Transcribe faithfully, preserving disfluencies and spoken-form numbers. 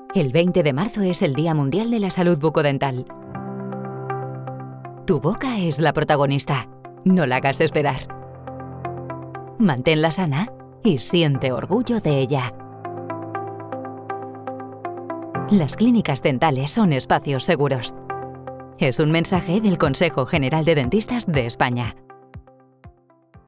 El veinte de marzo es el Día Mundial de la Salud Bucodental. Tu boca es la protagonista. No la hagas esperar. Manténla sana y siente orgullo de ella. Las clínicas dentales son espacios seguros. Es un mensaje del Consejo General de Dentistas de España.